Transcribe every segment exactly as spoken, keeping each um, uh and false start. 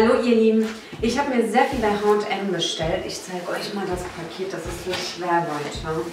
Hallo ihr Lieben, ich habe mir sehr viel bei H und M bestellt. Ich zeige euch mal das Paket, das ist so schwer, Leute.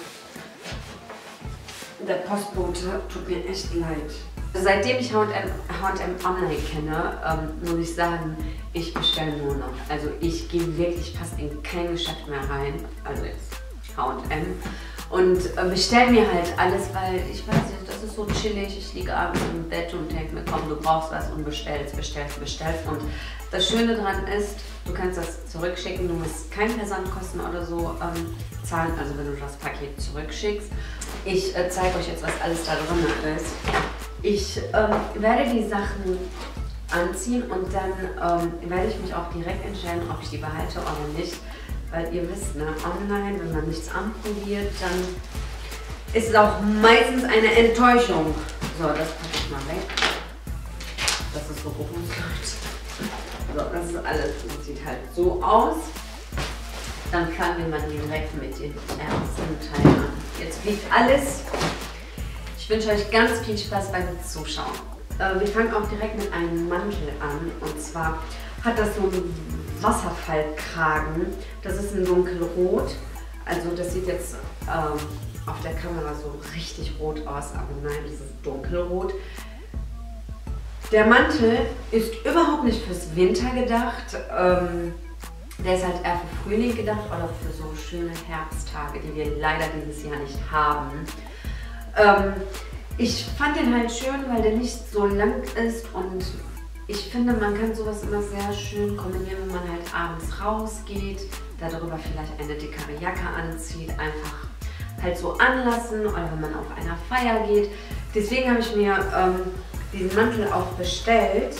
Der Postbote tut mir echt leid. Seitdem ich H und M, H und M online kenne, ähm, muss ich sagen, ich bestelle nur noch. Also ich gehe wirklich fast in kein Geschäft mehr rein, also jetzt H und M. Und äh, bestelle mir halt alles, weil ich weiß nicht, das ist so chillig. Ich liege abends im Bett und denke mir, komm, du brauchst was und bestellst, bestellst, bestellst. Und das Schöne daran ist, du kannst das zurückschicken, du musst keine Versandkosten oder so ähm, zahlen, also wenn du das Paket zurückschickst. Ich äh, zeige euch jetzt, was alles da drin ist. Ich ähm, werde die Sachen anziehen und dann ähm, werde ich mich auch direkt entscheiden, ob ich die behalte oder nicht. Weil ihr wisst, ne, online, wenn man nichts anprobiert, dann ist es auch meistens eine Enttäuschung. So, das packe ich mal weg. Das ist so Berufsleute. So, das ist alles. Das sieht halt so aus. Dann fangen wir mal direkt mit dem ersten Teil an. Jetzt fliegt alles. Ich wünsche euch ganz viel Spaß beim Zuschauen. Äh, wir fangen auch direkt mit einem Mantel an. Und zwar hat das so einen Wasserfallkragen. Das ist in dunkelrot. Also das sieht jetzt ähm, auf der Kamera so richtig rot aus, aber nein, das ist dunkelrot. Der Mantel ist überhaupt nicht fürs Winter gedacht. Ähm, der ist halt eher für Frühling gedacht oder für so schöne Herbsttage, die wir leider dieses Jahr nicht haben. Ähm, ich fand den halt schön, weil der nicht so lang ist und ich finde, man kann sowas immer sehr schön kombinieren, wenn man halt abends rausgeht, darüber vielleicht eine dickere Jacke anzieht, einfach halt so anlassen oder wenn man auf einer Feier geht. Deswegen habe ich mir ähm, diesen Mantel auch bestellt.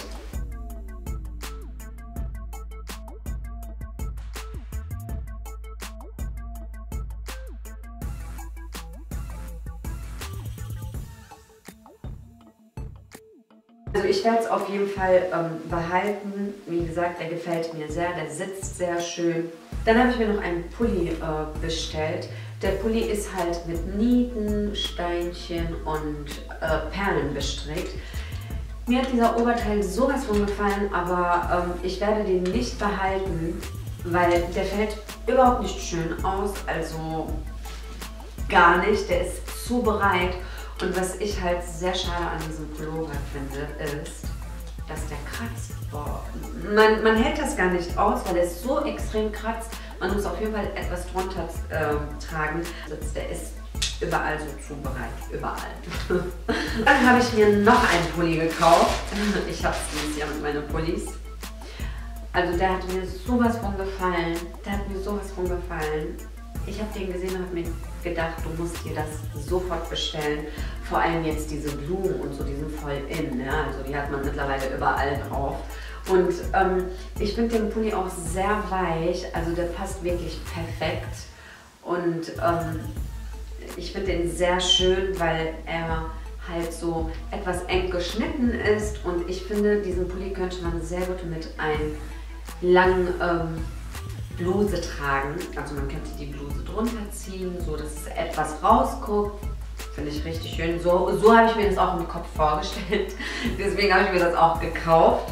Also ich werde es auf jeden Fall ähm, behalten. Wie gesagt, der gefällt mir sehr, der sitzt sehr schön. Dann habe ich mir noch einen Pulli äh, bestellt. Der Pulli ist halt mit Nieten, Steinchen und äh, Perlen bestrickt. Mir hat dieser Oberteil sowas von gefallen, aber ähm, ich werde den nicht behalten, weil der fällt überhaupt nicht schön aus, also gar nicht. Der ist zu breit. Und was ich halt sehr schade an diesem Pullover finde, ist, dass der kratzt. Boah. Man, man hält das gar nicht aus, weil er so extrem kratzt. Man muss auf jeden Fall etwas drunter äh, tragen. Der ist überall so zu breit, überall. Dann habe ich mir noch einen Pulli gekauft. Ich habe es dieses Jahr mit meinen Pullis. Also der hat mir sowas von gefallen. Der hat mir sowas von gefallen. Ich habe den gesehen und habe mir gedacht, du musst dir das sofort bestellen. Vor allem jetzt diese Blumen und so, die sind voll in. Ja? Also die hat man mittlerweile überall drauf. Und ähm, ich finde den Pulli auch sehr weich, also der passt wirklich perfekt. Und ähm, ich finde den sehr schön, weil er halt so etwas eng geschnitten ist. Und ich finde, diesen Pulli könnte man sehr gut mit einem langen ähm, Bluse tragen. Also man könnte die Bluse drunter ziehen, so dass es etwas rausguckt. Finde ich richtig schön. So, so habe ich mir das auch im Kopf vorgestellt. Deswegen habe ich mir das auch gekauft.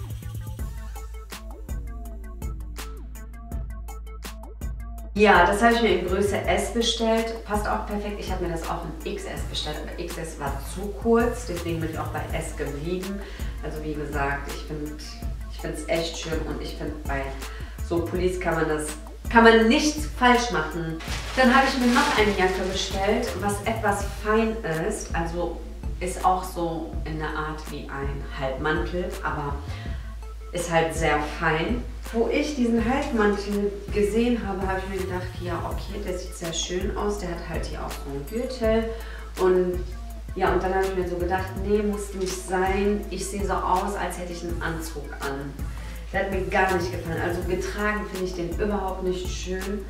Ja, das habe ich mir in Größe S bestellt. Passt auch perfekt. Ich habe mir das auch in X S bestellt, aber X S war zu kurz. Deswegen bin ich auch bei S geblieben. Also wie gesagt, ich finde ich finde es echt schön und ich finde bei so Pullis kann man das, kann man nichts falsch machen. Dann habe ich mir noch eine Jacke bestellt, was etwas fein ist. Also ist auch so in der Art wie ein Halbmantel, aber ist halt sehr fein. Wo ich diesen Halbmantel gesehen habe, habe ich mir gedacht, ja okay, der sieht sehr schön aus. Der hat halt hier auch so einen Gürtel. Und ja, und dann habe ich mir so gedacht, nee, muss nicht sein. Ich sehe so aus, als hätte ich einen Anzug an. Der hat mir gar nicht gefallen. Also getragen finde ich den überhaupt nicht schön.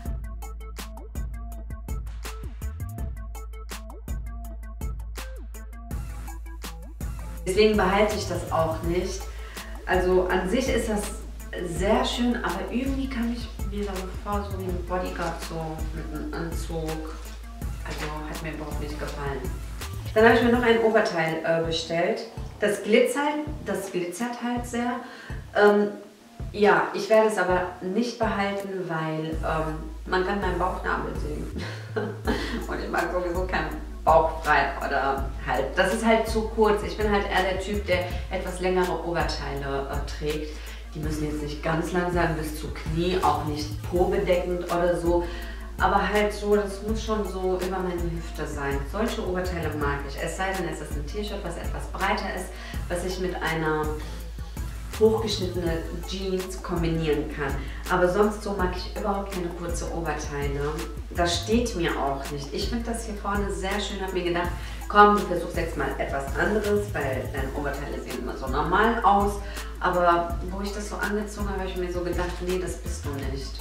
Deswegen behalte ich das auch nicht. Also an sich ist das sehr schön, aber irgendwie kam ich mir da so vor, so wie ein Bodyguard, so mit einem Anzug. Also hat mir überhaupt nicht gefallen. Dann habe ich mir noch ein Oberteil äh, bestellt. Das glitzert, das glitzert halt sehr. Ähm, Ja, ich werde es aber nicht behalten, weil ähm, man kann meinen Bauchnabel sehen. Und ich mag sowieso keinen Bauch frei oder halt. Das ist halt zu kurz. Ich bin halt eher der Typ, der etwas längere Oberteile äh, trägt. Die müssen jetzt nicht ganz lang sein, bis zu Knie, auch nicht pobedeckend oder so. Aber halt so, das muss schon so über meine Hüfte sein. Solche Oberteile mag ich. Es sei denn, es ist ein T-Shirt, was etwas breiter ist, was ich mit einer hochgeschnittenen Jeans kombinieren kann. Aber sonst so mag ich überhaupt keine kurze Oberteile. Das steht mir auch nicht. Ich finde das hier vorne sehr schön. Habe mir gedacht, komm, du versuchst jetzt mal etwas anderes, weil deine Oberteile sehen immer so normal aus. Aber wo ich das so angezogen habe, habe ich mir so gedacht, nee, das bist du nicht.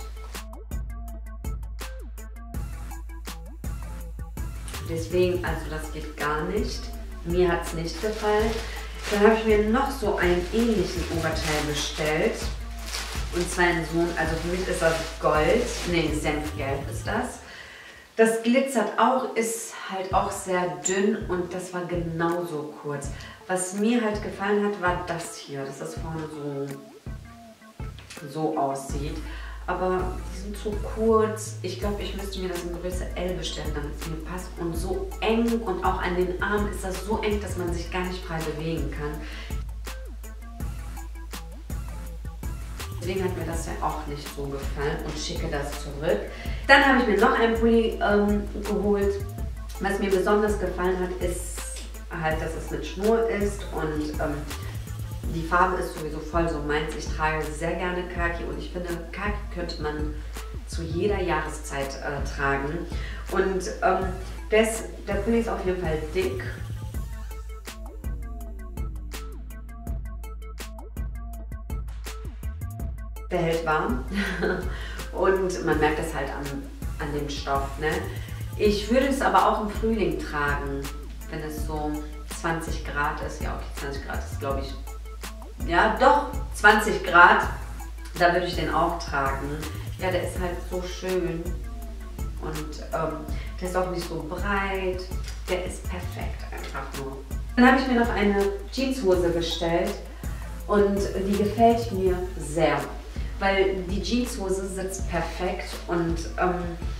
Deswegen, also das geht gar nicht. Mir hat es nicht gefallen. Dann habe ich mir noch so einen ähnlichen Oberteil bestellt. Und zwar in so, also für mich ist das Gold, nee, Senfgelb ist das. Das glitzert auch, ist halt auch sehr dünn und das war genauso kurz. Was mir halt gefallen hat, war das hier, dass das vorne so, so aussieht. Aber die sind zu kurz. Ich glaube, ich müsste mir das in Größe L bestellen, damit es mir passt. Und so eng und auch an den Armen ist das so eng, dass man sich gar nicht frei bewegen kann. Deswegen hat mir das ja auch nicht so gefallen und schicke das zurück. Dann habe ich mir noch einen Pulli ähm, geholt. Was mir besonders gefallen hat, ist halt, dass es mit Schnur ist und ähm, die Farbe ist sowieso voll so meins. Ich trage sehr gerne Khaki und ich finde, Khaki könnte man zu jeder Jahreszeit äh, tragen. Und ähm, des, der Pulli ist auf jeden Fall dick. Der hält warm und man merkt es halt an, an dem Stoff. Ne? Ich würde es aber auch im Frühling tragen, wenn es so zwanzig Grad ist. Ja, okay, zwanzig Grad ist, glaube ich, ja doch, zwanzig Grad, da würde ich den auch tragen. Ja, der ist halt so schön und ähm, der ist auch nicht so breit. Der ist perfekt einfach nur. Dann habe ich mir noch eine Jeanshose bestellt und die gefällt mir sehr. Weil die Jeanshose sitzt perfekt und ähm,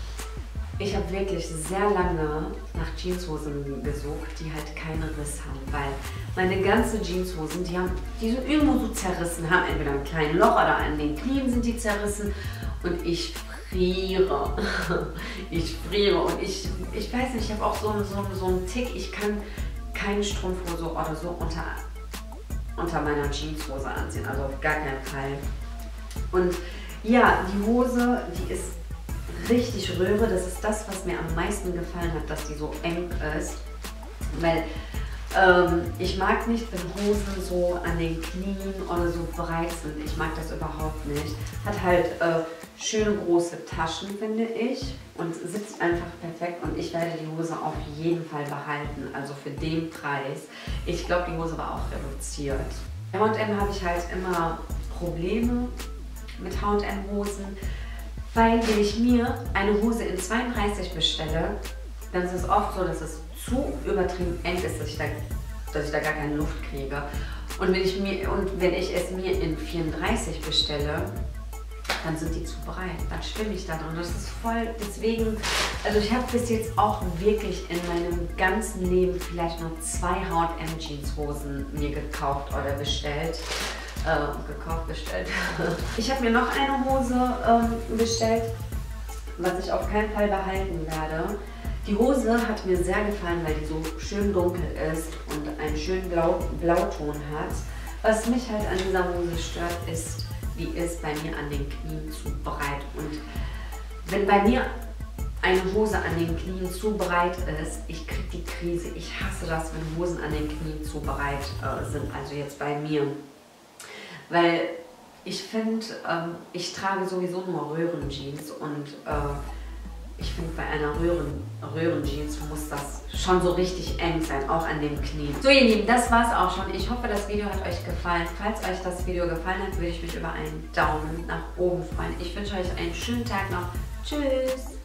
ich habe wirklich sehr lange nach Jeanshosen gesucht, die halt keinen Riss haben, weil meine ganzen Jeanshosen, die, haben, die sind irgendwo so zerrissen, haben entweder ein kleines Loch oder an den Knien sind die zerrissen und ich friere. Ich friere und ich, ich weiß nicht, ich habe auch so, so, so einen Tick, ich kann keine Strumpfhose oder so unter, unter meiner Jeanshose anziehen, also auf gar keinen Fall. Und ja, die Hose, die ist richtig Röhre. Das ist das, was mir am meisten gefallen hat, dass die so eng ist. Weil ähm, ich mag nicht, wenn Hosen so an den Knien oder so breit sind. Ich mag das überhaupt nicht. Hat halt äh, schöne große Taschen, finde ich. Und sitzt einfach perfekt. Und ich werde die Hose auf jeden Fall behalten. Also für den Preis. Ich glaube, die Hose war auch reduziert. Bei H und M habe ich halt immer Probleme mit H und M-Hosen, weil wenn ich mir eine Hose in zweiunddreißig bestelle, dann ist es oft so, dass es zu übertrieben eng ist, dass ich da, dass ich da gar keine Luft kriege. Und wenn ich, mir, und wenn ich es mir in vierunddreißig bestelle, dann sind die zu breit, dann schwimme ich da drin. Das ist voll, deswegen, also ich habe bis jetzt auch wirklich in meinem ganzen Leben vielleicht nur zwei H und M Jeanshosen mir gekauft oder bestellt. Äh, gekauft, bestellt. Ich habe mir noch eine Hose ähm, bestellt, was ich auf keinen Fall behalten werde. Die Hose hat mir sehr gefallen, weil die so schön dunkel ist und einen schönen Blau Blauton hat. Was mich halt an dieser Hose stört, ist, die ist bei mir an den Knien zu breit. Und wenn bei mir eine Hose an den Knien zu breit ist, ich kriege die Krise. Ich hasse das, wenn Hosen an den Knien zu breit äh, sind, also jetzt bei mir. Weil ich finde, ähm, ich trage sowieso nur Röhrenjeans und äh, ich finde, bei einer Röhren, Röhrenjeans muss das schon so richtig eng sein, auch an den Knien. So ihr Lieben, das war's auch schon. Ich hoffe, das Video hat euch gefallen. Falls euch das Video gefallen hat, würde ich mich über einen Daumen nach oben freuen. Ich wünsche euch einen schönen Tag noch. Tschüss!